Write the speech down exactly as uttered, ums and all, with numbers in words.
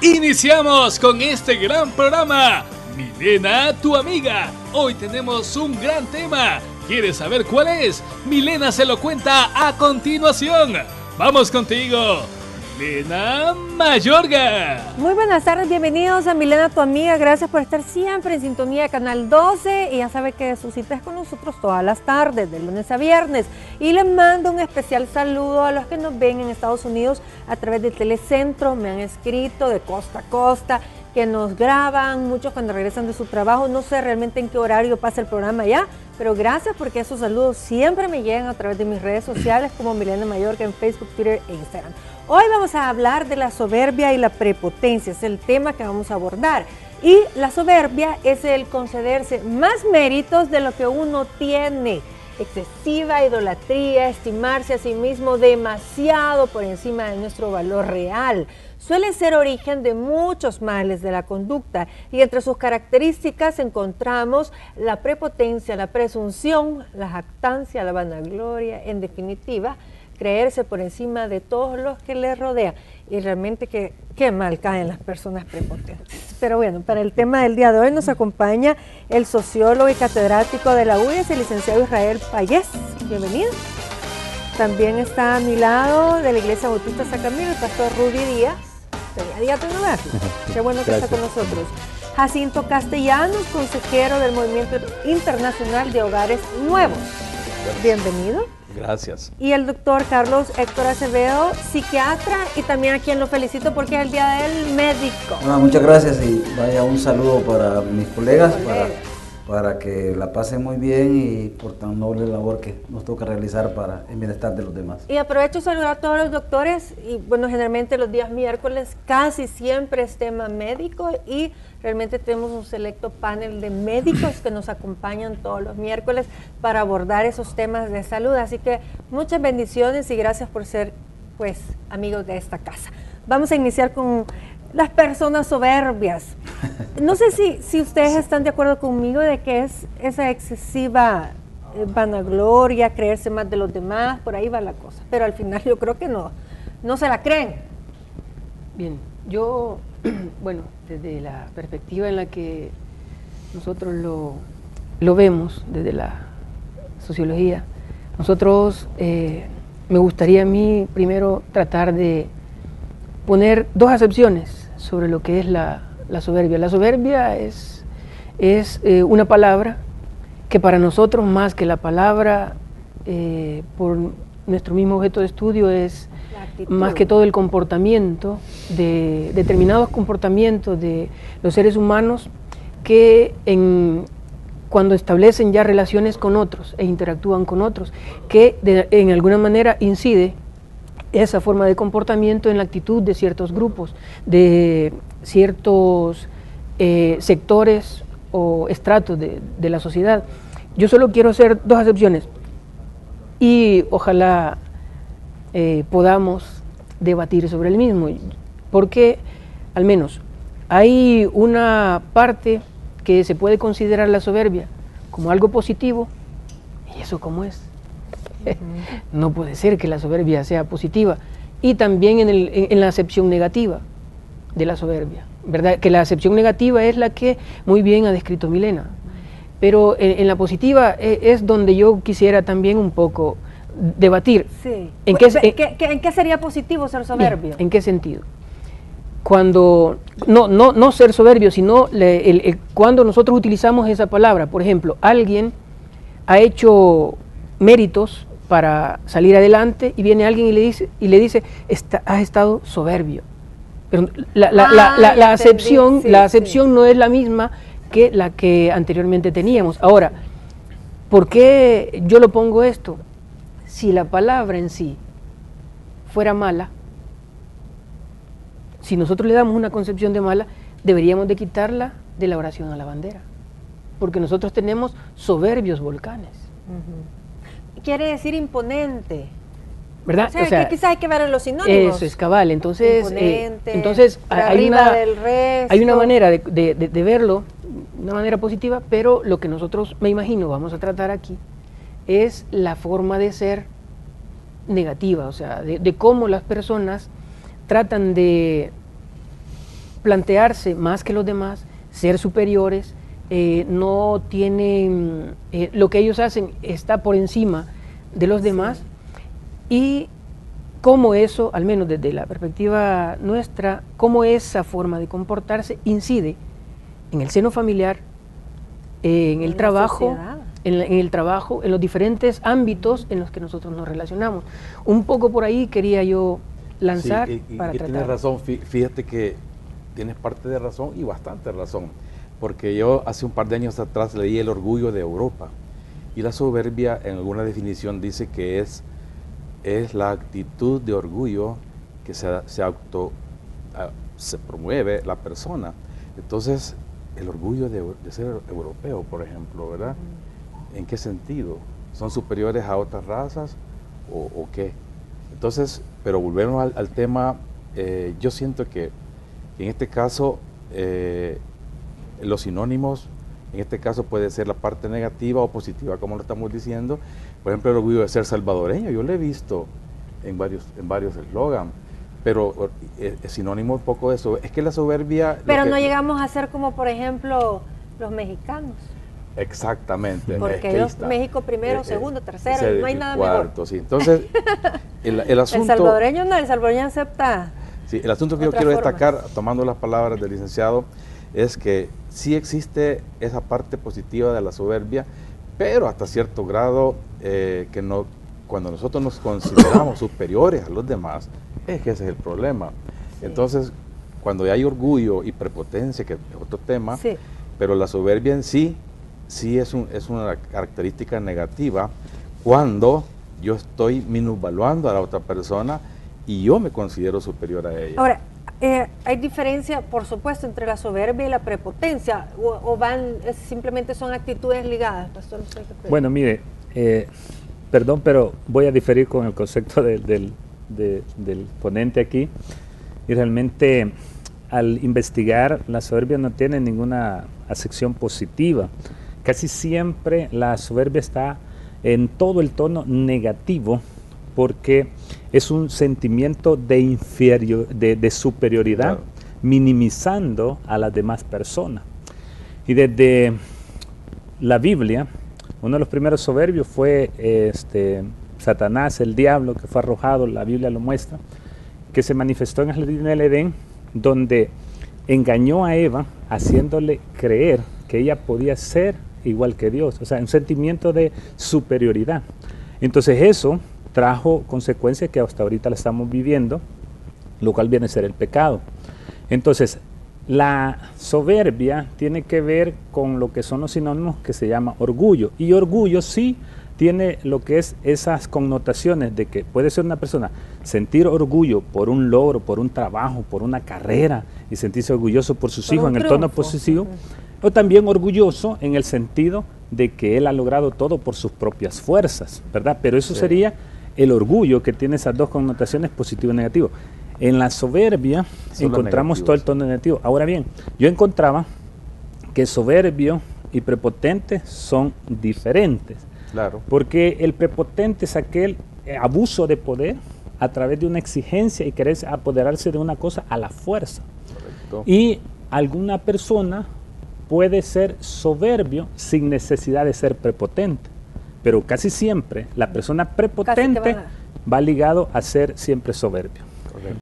Iniciamos con este gran programa, Milena, tu amiga. Hoy tenemos un gran tema. ¿Quieres saber cuál es? Milena se lo cuenta a continuación. Vamos contigo, Milena Mayorga. Muy buenas tardes, bienvenidos a Milena, tu amiga. Gracias por estar siempre en sintonía de Canal doce. Y ya sabe que su cita es con nosotros todas las tardes, de lunes a viernes. Y les mando un especial saludo a los que nos ven en Estados Unidos a través de Telecentro. Me han escrito de costa a costa, que nos graban, muchos cuando regresan de su trabajo. No sé realmente en qué horario pasa el programa ya, pero gracias porque esos saludos siempre me llegan a través de mis redes sociales como Milena Mayorga en Facebook, Twitter e Instagram. Hoy vamos a hablar de la soberbia y la prepotencia, es el tema que vamos a abordar. Y la soberbia es el concederse más méritos de lo que uno tiene. Excesiva idolatría, estimarse a sí mismo demasiado por encima de nuestro valor real. Suele ser origen de muchos males de la conducta y entre sus características encontramos la prepotencia, la presunción, la jactancia, la vanagloria, en definitiva, creerse por encima de todos los que le rodean. Y realmente que, qué mal caen las personas prepotentes. Pero bueno, para el tema del día de hoy nos acompaña el sociólogo y catedrático de la U I E S, el licenciado Israel Payés. Bienvenido. También está a mi lado de la Iglesia Bautista San Camilo, el pastor Rudy Díaz. Tenía días de no verlo. Qué bueno que Gracias. Está con nosotros. Jacinto Castellanos, consejero del Movimiento Internacional de Hogares Nuevos. Bienvenido. Gracias. Y el doctor Carlos Héctor Acevedo, psiquiatra, y también a quien lo felicito porque es el Día del Médico. Ah, muchas gracias y vaya un saludo para mis colegas, para, para que la pasen muy bien y por tan noble labor que nos toca realizar para el bienestar de los demás. Y aprovecho a saludar a todos los doctores, y bueno, generalmente los días miércoles casi siempre es tema médico y realmente tenemos un selecto panel de médicos que nos acompañan todos los miércoles para abordar esos temas de salud. Así que muchas bendiciones y gracias por ser, pues, amigos de esta casa. Vamos a iniciar con las personas soberbias. No sé si, si ustedes están de acuerdo conmigo de que es esa excesiva eh, vanagloria, creerse más de los demás, por ahí va la cosa. Pero al final yo creo que no, no se la creen. Bien, yo... Bueno, desde la perspectiva en la que nosotros lo, lo vemos, desde la sociología, nosotros, eh, me gustaría a mí primero tratar de poner dos acepciones sobre lo que es la, la soberbia. La soberbia es, es eh, una palabra que para nosotros, más que la palabra, eh, por nuestro mismo objeto de estudio, es más que todo el comportamiento, de determinados comportamientos de los seres humanos que en, cuando establecen ya relaciones con otros e interactúan con otros, que de, en alguna manera incide esa forma de comportamiento en la actitud de ciertos grupos, de ciertos eh, sectores o estratos de, de la sociedad. Yo solo quiero hacer dos acepciones y ojalá Eh, podamos debatir sobre el mismo, porque al menos hay una parte que se puede considerar la soberbia como algo positivo, y eso cómo es. Uh-huh. No puede ser que la soberbia sea positiva, y también en, el, en, en la acepción negativa de la soberbia, ¿verdad? Que la acepción negativa es la que muy bien ha descrito Milena, pero en, en la positiva es, es donde yo quisiera también un poco debatir. Sí. ¿En, qué, ¿En, ¿Qué, qué, ¿En qué sería positivo ser soberbio? ¿En qué sentido? Cuando, no, no, no ser soberbio, sino le, el, el, cuando nosotros utilizamos esa palabra. Por ejemplo, alguien ha hecho méritos para salir adelante y viene alguien y le dice, y le dice está, has estado soberbio. Pero la, la, ah, la, la, la acepción, sí, la acepción sí. no es la misma que la que anteriormente teníamos. Ahora, ¿por qué yo lo pongo esto? Si la palabra en sí fuera mala, si nosotros le damos una concepción de mala, deberíamos de quitarla de la oración a la bandera, porque nosotros tenemos soberbios volcanes. Uh-huh. Quiere decir imponente, ¿verdad? O sea, o sea, que quizás hay que ver en los sinónimos. Eso es cabal, entonces, imponente, eh, entonces hay una, del resto. hay una manera de, de, de, de verlo, una manera positiva, pero lo que nosotros, me imagino, vamos a tratar aquí, es la forma de ser negativa, o sea, de, de cómo las personas tratan de plantearse más que los demás, ser superiores, eh, no tienen, eh, lo que ellos hacen está por encima de los demás, y cómo eso, al menos desde la perspectiva nuestra, cómo esa forma de comportarse incide en el seno familiar, eh, en el En la trabajo, sociedad. en, la- en el trabajo, en los diferentes ámbitos en los que nosotros nos relacionamos. Un poco por ahí quería yo lanzar Sí, y, y para que tratar. tienes razón, fí- fíjate que tienes parte de razón y bastante razón, porque yo hace un par de años atrás leí El orgullo de Europa, y la soberbia en alguna definición dice que es, es la actitud de orgullo que se, se auto a- se promueve la persona. Entonces, el orgullo de, de ser europeo, por ejemplo, ¿verdad? ¿En qué sentido? ¿Son superiores a otras razas o, o qué? Entonces, pero volvemos al, al tema, eh, yo siento que en este caso eh, los sinónimos, en este caso puede ser la parte negativa o positiva, como lo estamos diciendo. Por ejemplo, el orgullo de ser salvadoreño, yo lo he visto en varios en varios eslogans, pero eh, es sinónimo un poco de eso. Es que la soberbia... lo Pero que- no llegamos a ser como, por ejemplo, los mexicanos. Exactamente. Porque es que ahí ellos, está. México primero, Eh, eh, segundo, tercero, ese- no hay nada cuarto, sí. Entonces, el, el mejor. asunto... El salvadoreño no, el salvadoreño acepta. Sí, el asunto que yo Otra quiero forma. destacar, tomando las palabras del licenciado, es que sí existe esa parte positiva de la soberbia, pero hasta cierto grado eh, que no, cuando nosotros nos consideramos superiores a los demás, es que ese es el problema. Sí. Entonces, cuando hay orgullo y prepotencia, que es otro tema, Sí. pero la soberbia en sí, sí es, un, es una característica negativa cuando yo estoy minusvaluando a la otra persona y yo me considero superior a ella. Ahora, eh, hay diferencia, por supuesto, entre la soberbia y la prepotencia, o, o van, es- simplemente son actitudes ligadas, pastor. No sé qué piensa. Bueno, mire, eh, perdón, pero voy a diferir con el concepto de- del, de- del ponente aquí. Y realmente, al investigar, la soberbia no tiene ninguna acepción positiva. Casi siempre la soberbia está en todo el tono negativo, porque es un sentimiento de, inferior, de, de superioridad, Claro. minimizando a las demás personas. Y desde la Biblia, uno de los primeros soberbios fue este, Satanás, el diablo, que fue arrojado, la Biblia lo muestra, que se manifestó en el jardín del Edén, donde engañó a Eva, haciéndole creer que ella podía ser igual que Dios, o sea, un sentimiento de superioridad. Entonces eso trajo consecuencias que hasta ahorita la estamos viviendo, lo cual viene a ser el pecado. Entonces, la soberbia tiene que ver con lo que son los sinónimos que se llama orgullo. Y orgullo sí tiene lo que es esas connotaciones de que puede ser una persona sentir orgullo por un logro, por un trabajo, por una carrera y sentirse orgulloso por sus Por hijos un en el tono triunfo. positivo, o también orgulloso en el sentido de que él ha logrado todo por sus propias fuerzas, ¿verdad? Pero eso Sí. sería el orgullo, que tiene esas dos connotaciones, positivo y negativo. En la soberbia Son los encontramos negativos. todo el tono negativo. Ahora bien, yo encontraba que soberbio y prepotente son diferentes, Claro. porque el prepotente es aquel eh, abuso de poder a través de una exigencia y querer apoderarse de una cosa a la fuerza. Correcto. Y alguna persona puede ser soberbio sin necesidad de ser prepotente, pero casi siempre la persona prepotente van a- va ligado a ser siempre soberbio. Correcto.